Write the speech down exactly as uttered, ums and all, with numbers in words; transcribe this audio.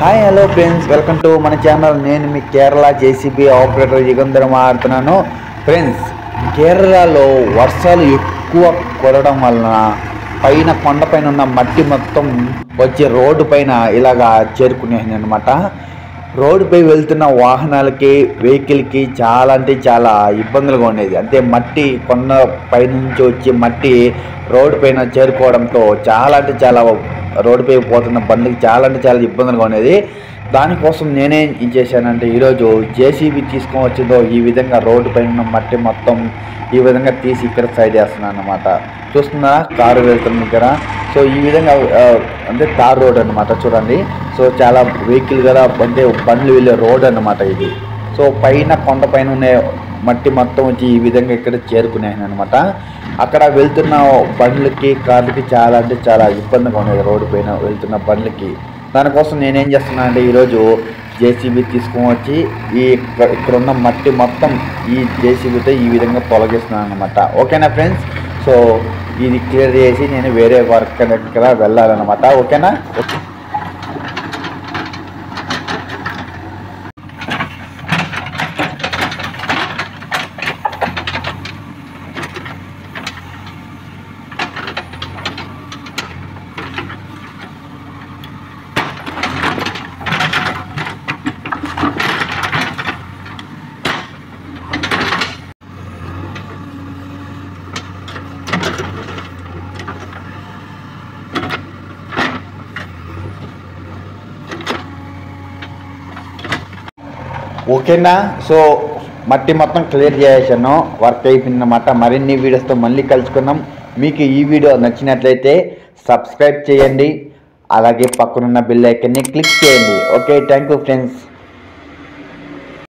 Hi hello friends, welcome to మన channel. నేను మీ కేరళ జేసీబీ ఆపరేటర్ యుగంధర్ మాట్లాడుతున్నాను. ఫ్రెండ్స్, కేరళలో వర్షాలు ఎక్కువ కురవడం వలన పైన కొండపైన ఉన్న మట్టి మొత్తం వచ్చి రోడ్డు పైన ఇలాగా చేరుకునేది అనమాట. రోడ్డుపై వెళ్తున్న వాహనాలకి వెహికల్కి చాలా అంటే చాలా ఇబ్బందులుగా ఉండేది. అంటే మట్టి కొండ పైనుంచి వచ్చి మట్టి రోడ్డు పైన చేరుకోవడంతో చాలా అంటే చాలా రోడ్డుపై పోతున్న బండికి చాలా అంటే చాలా ఇబ్బందులుగా ఉండేది. దానికోసం నేనేం చేశానంటే ఈరోజు జేసీబీ తీసుకొని వచ్చిందో ఈ విధంగా రోడ్డు పైన ఉన్న మట్టి మొత్తం ఈ విధంగా తీసి ఇక్కడ సైడ్ వేస్తున్నాను అనమాట. చూస్తున్నా కారు వెళ్తుంది ఇక్కడ. సో ఈ విధంగా అంటే తార్ రోడ్ అనమాట, చూడండి. సో చాలా వెహికల్ కదా అంటే బండ్లు వెళ్ళే రోడ్ అనమాట ఇది. సో పైన కొండ పైన ఉన్న మట్టి మొత్తం వచ్చి ఈ విధంగా ఇక్కడ చేరుకునేది అనమాట. అక్కడ వెళ్తున్న బండ్లకి కార్లకి చాలా అంటే చాలా ఇబ్బందిగా ఉండేది రోడ్డు పైన వెళ్తున్న బండ్లకి. దానికోసం నేనేం చేస్తున్నా అంటే ఈరోజు జేసీబీ తీసుకొని వచ్చి ఈ ఇక్కడ ఉన్న మట్టి మొత్తం ఈ జేసీబీతో ఈ విధంగా తొలగిస్తున్నాను అనమాట. ఓకేనా ఫ్రెండ్స్? సో ఇది క్లియర్ చేసి నేను వేరే వర్క్ దగ్గర వెళ్ళాలన్నమాట. ఓకేనా? ఓకేనా? సో మట్టి మొత్తం క్లియర్ చేసాను, వర్క్ అయిపోయిందన్నమాట. మరిన్ని వీడియోస్తో మళ్ళీ కలుసుకుందాం. మీకు ఈ వీడియో నచ్చినట్లయితే సబ్స్క్రైబ్ చేయండి, అలాగే పక్కనున్న బెల్ ఐకాన్ని క్లిక్ చేయండి. Okay, thank you friends.